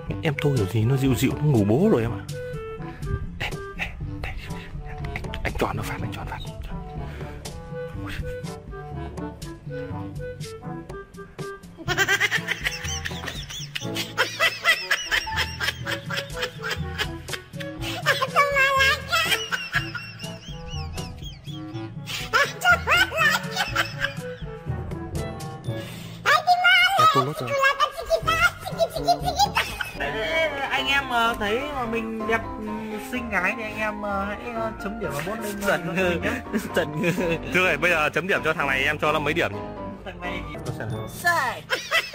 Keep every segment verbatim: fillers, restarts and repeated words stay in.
Em Tô kiểu gì nó dịu dịu, nó ngủ bố rồi em ạ. Ê, ê, đây, anh, anh tròn nó phát, anh tròn phát. Anh em mà thấy mà mình đẹp xinh gái thì anh em hãy chấm điểm và bốt lên dần ngư dần ngư. Chứ rồi bây giờ chấm điểm cho thằng này em cho nó mấy điểm? Thằng này sai.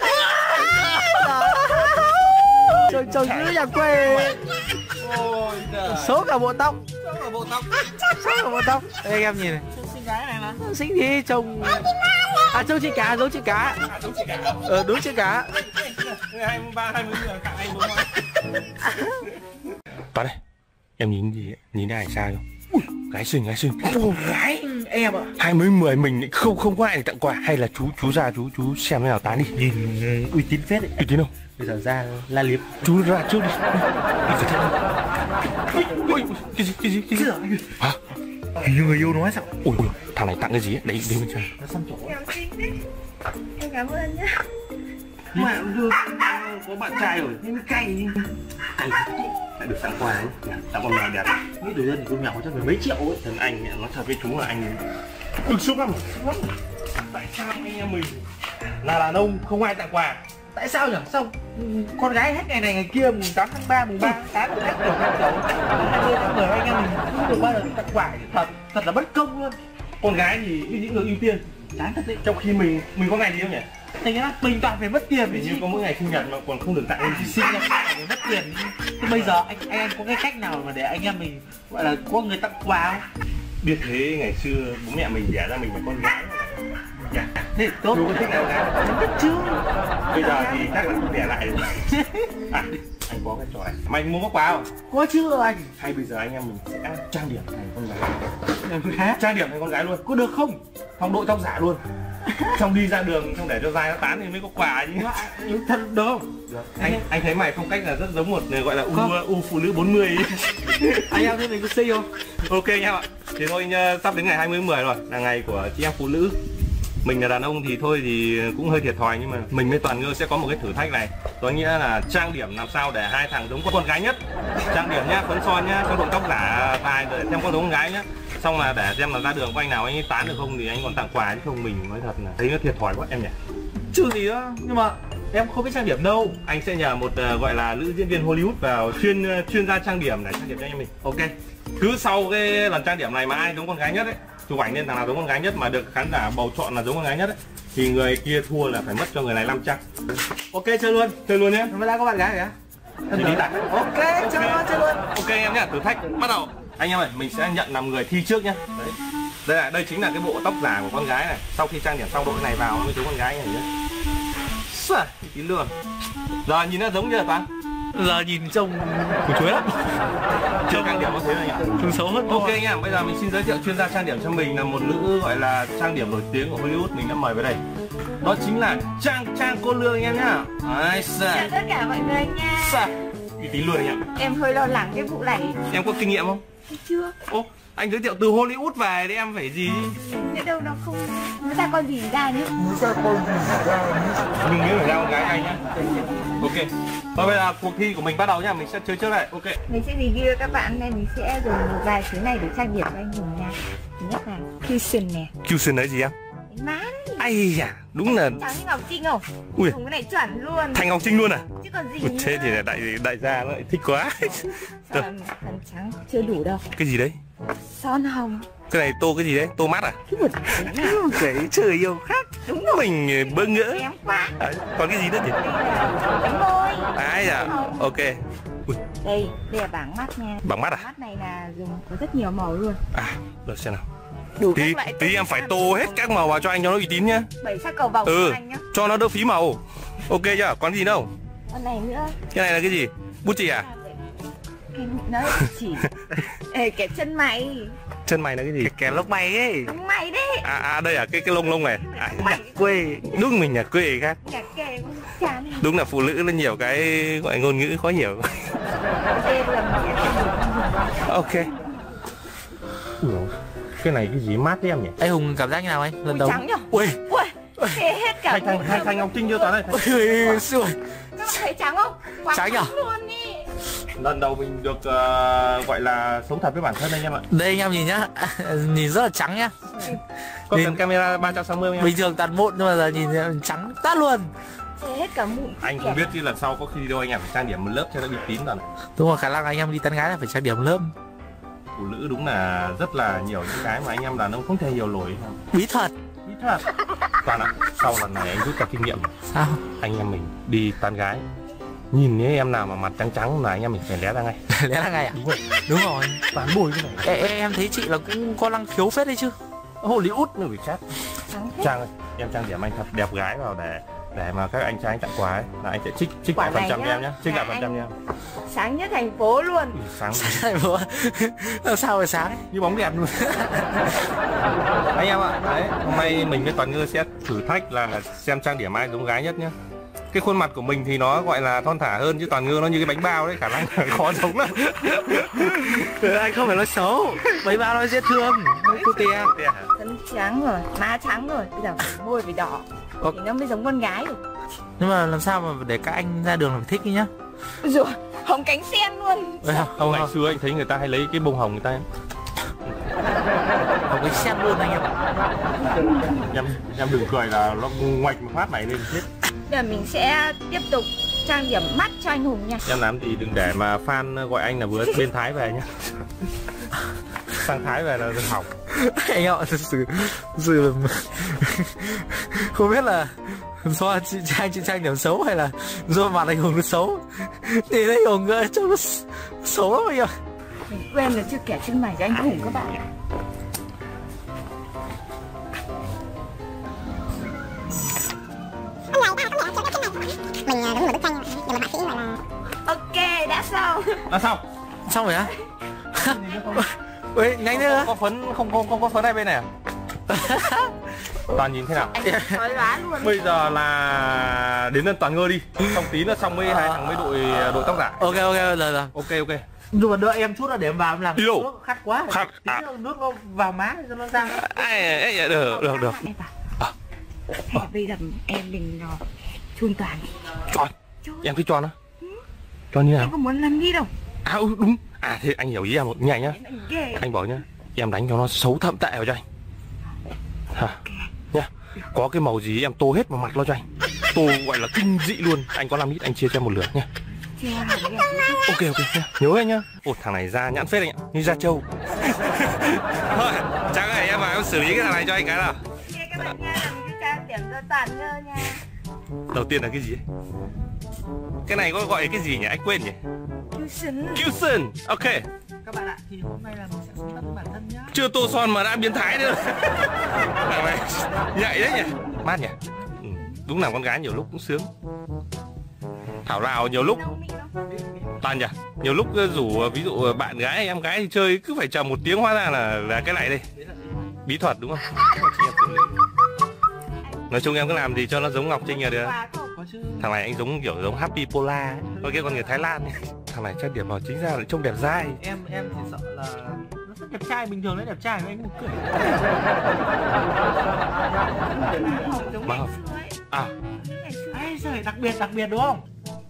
Trông trông cứ nhà quê. Số cả bộ tóc. Số cả bộ tóc. Số cả bộ tóc. Đây anh em nhìn này. Xinh gái này mà. Xinh thì trông. À trông chị cá, giống chị cá. À đúng chị cá. Ờ đúng chị cá. hai mươi ba, hai mươi người tặng anh đúng không? Vào đây. Em nhìn gì? Nhìn đây sao không? Ui, gái xinh, gái xinh. Ôi, gái em ạ. Hai mấy mười mình không không có ai để tặng quà, hay là chú chú ra chú chú xem thế nào tán đi. Nhìn uy tín phết đấy. Uy tín không? Bây giờ ra la liếm. Chú ra trước đi. Ui, cái gì cái gì cái gì? Hả? Hình như người yêu nói sao? Ui, ui, thằng này tặng cái gì? Đấy đi bên trên. Nó xăm chỗ. Em xinh đấy. Em cảm ơn nhá. Mà được có bạn trai rồi nên mới cay. Cay lại được tặng quà ấy. Tặng con mèo đẹp. Nghĩ đối dân thì con mèo chắc phải mấy triệu ấy. Thằng anh nói thật với chú là anh bực xúc lắm. Tại sao anh em mình là đàn ông không ai tặng quà? Tại sao nhỉ? Sao con gái hết ngày này ngày kia, mùng tám tháng ba, mùng ba tháng tám, hết kiểu hết kiểu hai mươi tháng mười anh em mình không được bao giờ tặng quà. Thật thật là bất công luôn. Con gái thì những người ưu tiên. Chán thật đấy. Trong khi mình mình có ngày gì không nhỉ? Thành ra mình toàn phải mất tiền. Vì như có mỗi ngày sinh nhật mà còn không được tặng em gì. Sinh nhật phải mất tiền. Thế bây giờ anh anh em có cái cách nào mà để anh em mình gọi là có người tặng quà không? Biết thế ngày xưa bố mẹ mình đẻ ra mình là con gái. Dạ. Thế tốt. Chú có thích nào gái? Biết chứ. Bây giờ thì chắc là không đẻ lại rồi. À, anh có cái trò này. Mày muốn có quà không? Có chứ anh. Hay bây giờ anh em mình sẽ trang điểm thành con gái. Trang điểm thành con gái luôn. Có được không? Xong đội tóc giả luôn. Xong đi ra đường xong để cho dai nó tán thì mới có quà chứ. Thật được không? Được. Anh anh thấy mày phong cách là rất giống một người gọi là u u phụ nữ bốn mươi. Anh em thấy mình có xinh không? Ok anh em ạ. Thì thôi sắp đến ngày hai mươi tháng mười rồi, là ngày của chị em phụ nữ. Mình là đàn ông thì thôi thì cũng hơi thiệt thòi, nhưng mà mình với Toàn Ngư sẽ có một cái thử thách này. Có nghĩa là trang điểm làm sao để hai thằng giống con gái nhất. Trang điểm nhá, phấn son nhá, xong đội tóc giả tài để xem con giống con gái nhá. Xong là để xem là ra đường có anh nào anh ấy tán được không thì anh còn tặng quà, chứ không mình nói thật là thấy nó thiệt thòi quá em nhỉ. Chứ gì đó, nhưng mà em không biết trang điểm đâu. Anh sẽ nhờ một uh, gọi là nữ diễn viên Hollywood vào chuyên uh, chuyên gia trang điểm để trang điểm cho anh mình. Ok. Cứ sau cái lần trang điểm này mà ai giống con gái nhất ấy, chụp ảnh lên thằng nào giống con gái nhất mà được khán giả bầu chọn là giống con gái nhất ấy, thì người kia thua là phải mất cho người này năm trăm. Ok chơi luôn, chơi luôn nhé. Mới đã có bạn gái hả? Thì đi đặt. Ok, chơi luôn, chơi luôn. Ok em nhá, thử thách bắt đầu. Anh em ơi, mình sẽ nhận làm người thi trước nhá. Đấy. Đây là đây chính là cái bộ tóc giả của con gái này. Sau khi trang điểm xong đội này vào mới giống con gái này nhá. Xà, tí lừa. Giờ nhìn nó giống chưa Toàn? Giờ nhìn trông củ chuối lắm. Chưa trang điểm có thế này nhỉ? Trông xấu hơn. Ok nha, bây giờ mình xin giới thiệu chuyên gia trang điểm cho mình là một nữ gọi là trang điểm nổi tiếng của Hollywood, mình đã mời về đây. Đó chính là Trang Trang cô Lương anh em nhá. Ai Chào tất cả mọi người nha. Sa. Tí luôn anh em. Em hơi lo lắng cái vụ này. Em có kinh nghiệm không? Chưa. Ô, anh giới thiệu từ Hollywood về thì em phải gì? Biết đâu nó không nó ra con gì ra nhá. Nó ra con gì ra. Nhưng nếu phải ra con gái anh nhá. Ok. Và bây giờ cuộc thi của mình bắt đầu nhá, mình sẽ chơi trước này. Ok. Mình sẽ review các bạn nên mình sẽ dùng một vài thứ này để trang điểm cho anh Hùng nha. Thứ nhất là cushion nè. Cushion đấy gì em? Cái má đấy. Ai da, đúng là Trắng như Ngọc Trinh không? Ui. Dùng cái này chuẩn luôn. Thành Ngọc Trinh luôn à? Chứ còn gì Ui, nữa. thế thì là đại đại gia nó lại thích quá. Phần, phần trắng chưa đủ đâu. Cái gì đấy? Son hồng. Cái này tô cái gì đấy? Tô mát à? Cái trời yêu khác. Đúng rồi. Mình bỡ ngỡ. Em quá. À, còn cái gì nữa nhỉ? Đây là bánh môi. Ai da. Ok. Ui. Đây, đây là bảng mắt nha. Bảng mắt à? Bảng mắt này là dùng có rất nhiều màu luôn. À, được xem nào. Đủ Tí, tí em phải tô hết các màu vào cho anh cho nó uy tín nhá. Bảy sắc cầu vồng Ừ, cho anh nhá. cho nó đỡ phí màu. Ok chưa? Còn gì đâu? Con này nữa. Cái này là cái gì? Bút chì à? Cái nó chỉ. Ê, cái chân mày. Chân mày là cái gì? Cái kẻ lông mày ấy. Lông mày đấy. À, à đây à, cái cái lông lông này. À, Nhà quê. nước mình nhà quê khác. Nhà kề con chán này. Đúng là phụ nữ nó nhiều cái gọi ngôn ngữ khó hiểu. Ok. Ủa, cái này cái gì mát đấy em nhỉ? Ê Hùng cảm giác như nào anh? Lần Ui, đầu. trắng nhở? Ui. Ui, thế hết cả. Hai thằng hai thằng Ngọc Trinh chưa toàn đây. Ui, xui. Các bạn thấy trắng không? Quá Trắng nhở? luôn đi. Lần đầu mình được uh, gọi là sống thật với bản thân anh em ạ. Đây anh em nhìn nhá. Nhìn rất là trắng nhá. Có Nhìn... cần camera ba trăm sáu mươi không em? Bình thường toàn mụn nhưng mà giờ nhìn trắng tát luôn. Thế hết cả mụn. Anh không biết chứ lần sau có khi đi đâu anh em phải trang điểm một lớp cho nó uy tín rồi. Đúng rồi, khả năng anh em đi tán gái là phải trang điểm lớp. Phụ nữ đúng là rất là nhiều những cái mà anh em đàn ông không thể hiểu nổi. Bí thuật. Bí thuật. Toàn ạ, sau lần này anh rút ra kinh nghiệm. Sao? Anh em mình đi tán gái, nhìn thấy em nào mà mặt trắng trắng là anh em mình phải lé ra ngay. Lẽ là ngay à? Đúng rồi. Đúng rồi. Toàn bôi cái này. Ê, ê, em thấy chị là cũng có năng khiếu phết đấy chứ. Hollywood mới bị chết. Trắng hết. Trang ơi, em trang điểm anh thật đẹp gái vào để để mà các anh trai anh tặng quà ấy là anh sẽ trích trích Quả lại phần này trăm nhá, cho em nhé, trích lại là phần trăm anh- cho em. Sáng nhất thành phố luôn. Ui, sáng Sao bố? Làm sao mà sáng? như bóng đèn luôn. Anh em ạ, đấy hôm nay mình với Toàn Ngư sẽ thử thách là xem trang điểm ai giống gái nhất nhá. Cái khuôn mặt của mình thì nó gọi là thon thả hơn chứ Toàn Ngư nó như cái bánh bao đấy, khả năng là khó giống lắm. Anh không phải nói xấu, mấy ba nói dễ thương. Cô tè. Thân trắng rồi, má trắng rồi, bây giờ phải môi phải đỏ Ồ. thì nó mới giống con gái được. Nhưng mà làm sao mà để các anh ra đường là phải thích ý nhá. Rồi, hồng cánh sen luôn. Ôi, Không, không, ngày không, xưa anh thấy người ta hay lấy cái bông hồng người ta không cái xem luôn anh em ạ. em em đừng cười là nó ngoạch một phát này lên hết. Bây giờ mình sẽ tiếp tục trang điểm mắt cho anh Hùng nha. Em làm gì đừng để mà fan gọi anh là vừa bên Thái về nhá. Sang Thái về là hỏng. Anh em ạ, thật sự, thật sự là... Không biết là do chị Trang chị Trang điểm xấu hay là do mặt anh Hùng nó xấu. Thì anh Hùng trông nó xấu lắm anh ạ. Mình quên là chưa kẻ chân mày cho anh Hùng các bạn. Mình đúng là bức tranh nhưng mà bác sĩ gọi là Ok, đã xong. À sao? Xong rồi á? Ui, nhanh nữa. Có phấn không không không có phấn hai bên này à? Toàn nhìn thế nào? Anh nói đoán luôn. Bây giờ là đến lần Toàn Ngư đi. Xong tí nữa xong mới hai thằng mới đội đội tóc giả. Ok ok rồi rồi. Ok ok. Nhưng mà đợi em chút là để em vào em làm Đi đâu? nước khát quá. Khát Tí à? nữa nước nó vào má cho nó ra. Ai ấy được được được. Em bảo. Thế bây giờ em mình nó chun toàn. Tròn. Em thích tròn á? Tròn như Em nào? có muốn làm đi đâu. À ừ, đúng. À thế anh hiểu ý em một nhảy nhá. Anh ghê. Anh bảo nhá, em đánh cho nó xấu thậm tệ vào cho anh. Hả? Nhá. Có cái màu gì em tô hết vào mặt nó cho anh. Tô gọi là kinh dị luôn. Anh có làm ít anh chia cho em một lượt nhá. Chưa làm đi. Ok ok nhá. Nhớ anh nhá. Ồ thằng này da nhãn phết anh ạ, như da trâu. Thôi, chắc này em vào em xử lý cái thằng này cho anh cái nào. Ok các bạn nha, làm cái trang điểm cho Toàn Ngư nha. Đầu tiên là cái gì ấy? Cái này có gọi cái gì nhỉ? Anh quên nhỉ? Cushion. Cushion. Ok. Các bạn ạ, thì hôm nay là mình sẽ sống thật với bản thân nhá. Chưa tô son mà đã biến thái nữa. Thằng này nhạy đấy nhỉ? Mát nhỉ? Ừ, đúng là con gái nhiều lúc cũng sướng. Thảo nào nhiều lúc Đâu, Mỹ đâu. Toàn nhỉ? Nhiều lúc rủ ví dụ bạn gái em gái thì chơi cứ phải chờ một tiếng hóa ra là là cái này đây. Bí thuật đúng không? Nói chung em cứ làm gì cho nó giống Ngọc Trinh là được. Quà không? Có chứ. Thằng này anh giống kiểu giống Happy Pola ấy. Có cái con người Thái Lan ấy. Thằng này chắc điểm vào chính ra là trông đẹp dai. Em em thì sợ là nó rất đẹp trai, bình thường đấy đẹp trai mà anh cũng cười. Hồng giống Mà ngày Hồng. xưa ấy. À, Ngày xưa. Ai giời, đặc biệt đặc biệt đúng không?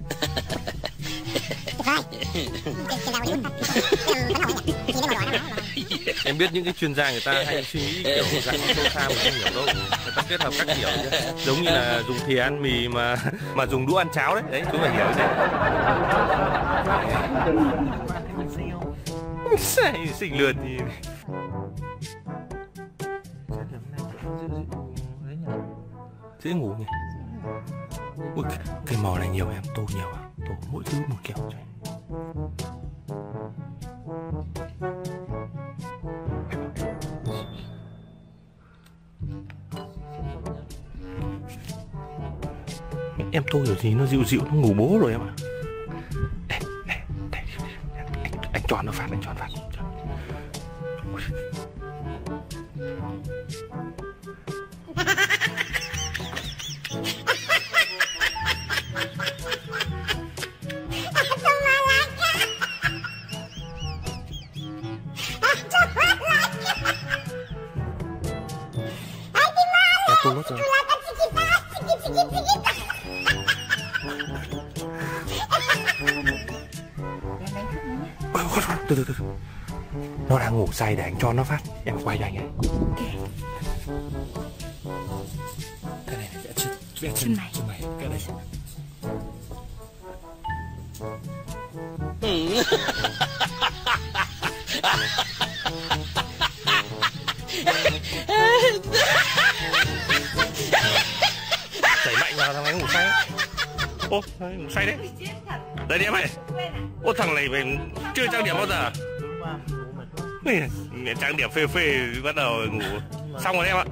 em biết những cái chuyên gia người ta hay suy nghĩ kiểu dạng sâu xa mà không hiểu đâu. Người ta kết hợp các kiểu chứ. Giống như là dùng thìa ăn mì mà mà dùng đũa ăn cháo đấy. Đấy, chúng phải hiểu chứ. Sai xinh lượt thì dễ ngủ nhỉ. Ui, cái, cái màu này nhiều em tô nhiều à? Tô mỗi thứ một kiểu cho anh. Em tô kiểu gì nó dịu dịu nó ngủ bố rồi em ạ. Đây, đây, đây. Anh, anh tròn nó phát, anh tròn phát. Từ từ từ. Nó đang ngủ say để anh cho nó phát. Em quay cho anh ấy. Cái này vẽ chân, vẽ chân mày, chân mày, cái này. Đẩy mạnh vào thằng ấy ngủ say. Ô, ngủ say đấy. Đấy đi em ơi. Ô, thằng này về chưa trang điểm bao giờ. Trang điểm phê phê bắt đầu ngủ. Xong rồi em ạ.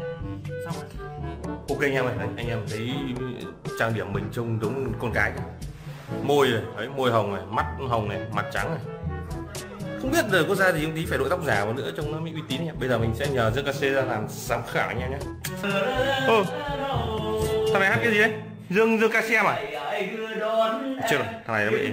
Ok anh em ơi, anh em thấy trang điểm mình trông giống con gái. Môi này, đấy, môi hồng này, mắt hồng này, mặt trắng này. Không biết giờ có ra thì tí phải đội tóc giả vào nữa trông nó mới uy tín nhé. Bây giờ mình sẽ nhờ Dương ca xê ra làm giám khảo anh em nhé. Ô, thằng này hát cái gì đấy? Dương Dương ca xê à? Chưa rồi, thằng này nó bị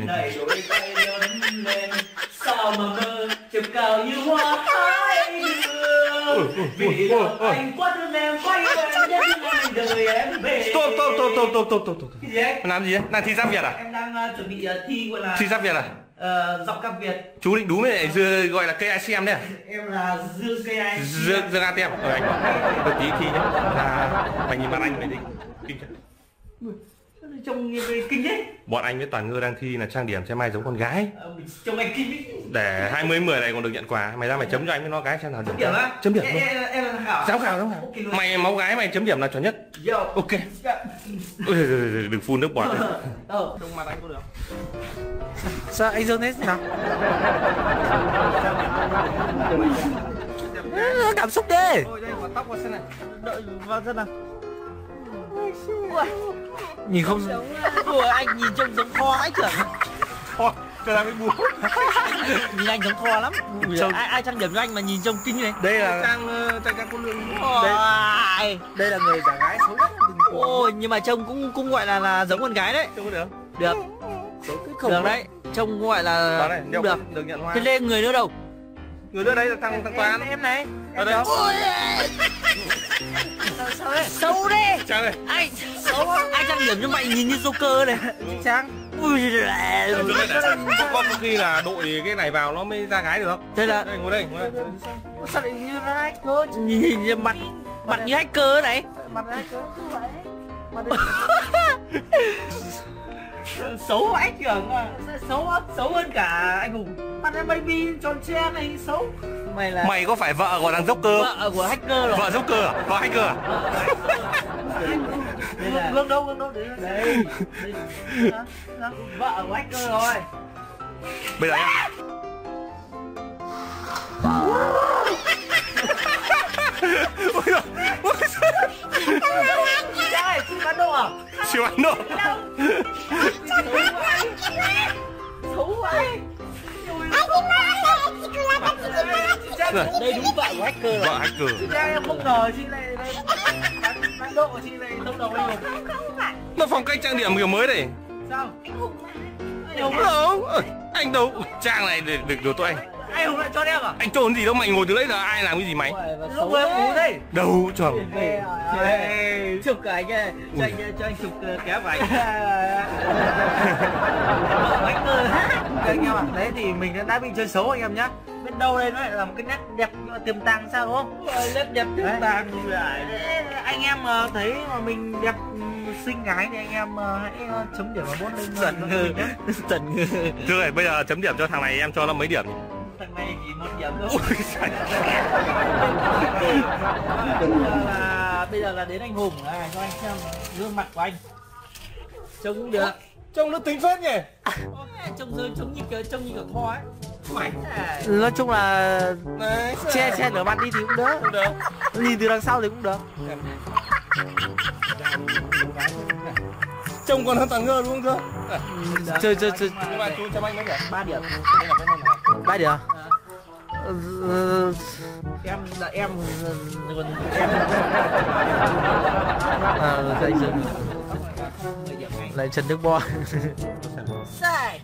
sao mà mơ chụp cao như hoa hai đường vì anh quá thương em quay về nhất ngày đời em về. Stop stop stop stop stop stop stop. Cái gì đấy? Làm gì đấy? Đang thi giáp Việt à? Em đang uh, chuẩn bị uh, thi gọi là thi giáp Việt à? Uh, giọng cặp Việt. Chú định đúng với lại gọi là cây i xê em đấy à? Em là Dương cây i xê em. Dương Dương a tê em. Ờ anh bảo đợt tí thi nhá. Là mày nhìn mặt anh mày đi. Kinh chưa? Trông kinh đấy. Bọn anh với Toàn Ngư đang thi là trang điểm xem mai giống con gái. Ờ, trông anh kinh đấy. Để hai mươi mười này còn được nhận quà. Mày ra mày chấm cho anh với nó cái xem nào chấm điểm á? Chấm điểm em, luôn. em, em là giám khảo. Giám khảo, giám khảo. Okay, mày máu gái mày chấm điểm là chuẩn nhất. Yo. Ok. Ôi, đừng phun nước bọt. Ờ, trông mặt anh có được. Sao anh Dương thế nào? Cảm xúc đi. Ôi đây quả tóc vào xem này. Đợi vào chân nào. Nhìn không Ủa anh nhìn trông giống kho ấy trưởng. Kho, cho ra mới bùa. Nhìn anh giống kho lắm. Trông... ai ai trang điểm cho anh mà nhìn trông kinh này. Đây là trang trang trang cô lương. Đây, đây là người giả gái xấu nhất từng của. Ôi nhưng mà trông cũng cũng gọi là là giống con gái đấy. Trông có được. Được. Không được đấy. Trông gọi là đó này, cũng được. Được nhận hoa. Thế lên người nữa đâu? Người nữa đấy là thằng thằng Toàn. Em, em này. Ở đây. Ôi. Xấu đấy. Xấu đấy. Trang ơi. Anh xấu ai trang điểm cho mày nhìn như Joker này. Trang. Ui giời. Có khi là đội cái này vào nó mới ra gái được. Thế là đây ngồi đây, ngồi đây. sao lại như hacker? Nhìn nhìn mặt mặt như hacker này. Mặt hacker không phải. Xấu anh trưởng à. Xấu xấu hơn cả anh Hùng. Mặt em baby tròn tre này xấu. Mày là mày có phải vợ của thằng Joker? Vợ của hacker rồi. Vợ Joker à? Vợ hacker à? Gương đâu, gương đâu đấy. Đây. Vợ của hacker rồi. Bây giờ em. Ôi giời. Đây, siêu bán độ à? Siêu bán độ. Xấu vậy. Đây đúng vợ của hacker rồi. Vợ hacker. Chị ra em không ngờ chị lại bán, bán độ chị lại tông đầu anh Hùng. Nó phong cách trang điểm kiểu mới này. Sao? Anh Hùng Anh Hùng đâu? Anh đâu? Trang này được được được tôi anh. Anh Hùng lại cho em à? Anh trốn gì đâu, mày ngồi từ đấy giờ ai làm cái gì mày? Lúc vừa em ngủ đây. Đâu chuẩn. Chụp cả anh ơi, cho anh cho anh chụp kéo của anh. Anh cơ. Anh em ạ, đấy thì mình đã bị chơi xấu anh em nhá. Biết đâu đây nó lại là một cái nét đẹp nhưng mà tiềm tàng sao đúng không? Nét đẹp tiềm tàng như vậy. Anh em mà thấy mà mình đẹp xinh gái thì anh em hãy chấm điểm vào bốt lên Tần Ngư nhé. Tần Ngư. Chưa rồi, bây giờ chấm điểm cho thằng này em cho nó mấy điểm? Thằng này chỉ một điểm thôi. Bây giờ là bây giờ là đến anh Hùng à, cho anh xem gương mặt của anh. Trông cũng được. Trông nó tính phết nhỉ? Trông trông như kiểu trông như kiểu Thor ấy. Mày. Nói chung là che che nửa mặt đi thì cũng đỡ. Cũng được. Nhìn từ đằng sau thì cũng được. Trông còn hơn Toàn Ngư đúng không chưa? Chơi chơi chơi. Nhưng mà chú cho anh mấy điểm? ba điểm. Ba điểm. Em là em còn em. À đây giờ. Lại Trần Đức Boy. Sai.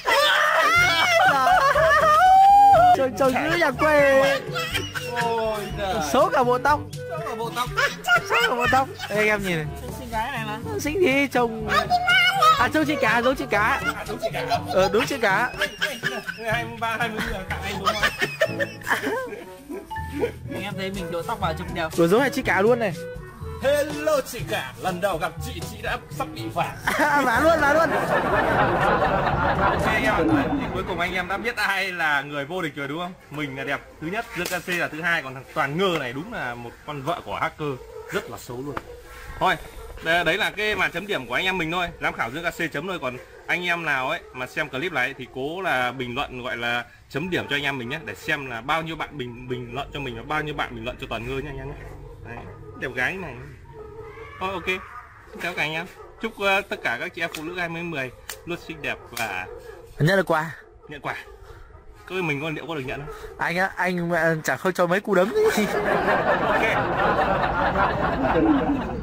Trời trời cứ nhà quê. Ôi giời. Số cả bộ tóc. Số cả bộ tóc. Số cả bộ tóc. Đây anh em nhìn này. Xinh gái này mà. Xinh thì trông À dấu chữ cá, dấu chữ cá. À, đúng chị cả. Ờ đúng chữ cá. hai mươi ba, hai mươi người tặng anh đúng không? Anh em thấy mình đội tóc vào trông đẹp. Rồi dấu hai chữ cá luôn này. Hello chị cả, lần đầu gặp chị, chị đã sắp bị phạt. Vá luôn, vá luôn. Ok anh em ạ, thì cuối cùng anh em đã biết ai là người vô địch rồi đúng không? Mình là đẹp thứ nhất, Dương ca xê là thứ hai, còn thằng Toàn Ngơ này đúng là một con vợ của hacker, rất là xấu luôn. Thôi, đấy là cái màn chấm điểm của anh em mình thôi, giám khảo Dương ca xê chấm thôi. Còn anh em nào ấy mà xem clip này thì cố là bình luận gọi là chấm điểm cho anh em mình nhé, để xem là bao nhiêu bạn bình bình luận cho mình và bao nhiêu bạn bình luận cho Toàn Ngơ nhé anh em nhé. Đấy, đẹp gái này. Thôi ok, xin chào cả anh em. Chúc uh, tất cả các chị em phụ nữ hai mươi mười luôn xinh đẹp và Nhận được quà. nhận quà. Cứ mình có liệu có được nhận không? Anh á, anh chẳng không cho mấy cú đấm gì. Ok.